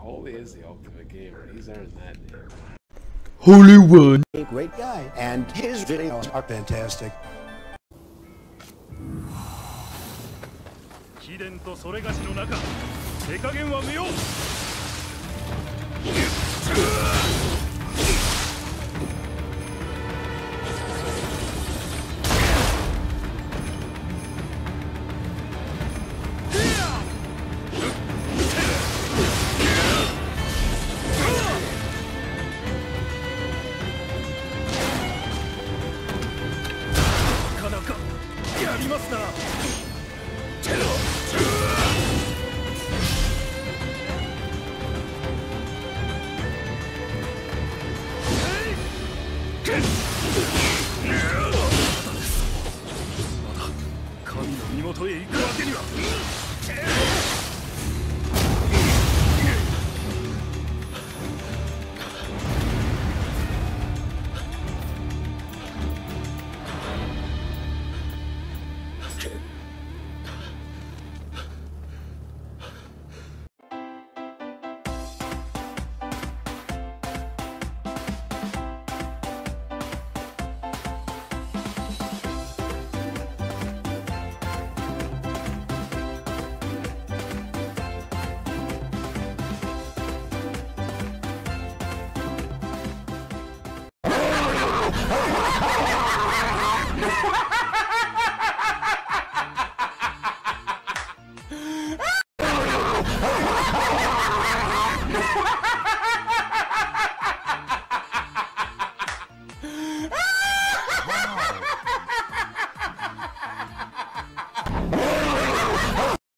Holy is the ultimate gamer. He's earned that name. Holy One. A great guy, and his videos are fantastic. 貴殿とそれがしの中、手加減は無用。なかなかやりますな。神の身元へ行くわけには。 Ha ha ha!